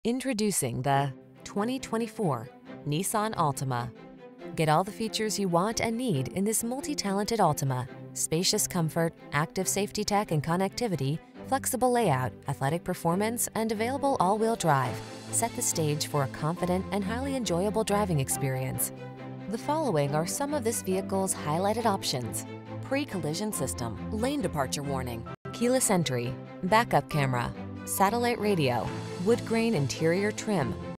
Introducing the 2024 Nissan Altima. Get all the features you want and need in this multi-talented Altima. Spacious comfort, active safety tech and connectivity, flexible layout, athletic performance, and available all-wheel drive set the stage for a confident and highly enjoyable driving experience. The following are some of this vehicle's highlighted options: pre-collision system, lane departure warning, keyless entry, backup camera, satellite radio, wood grain interior trim,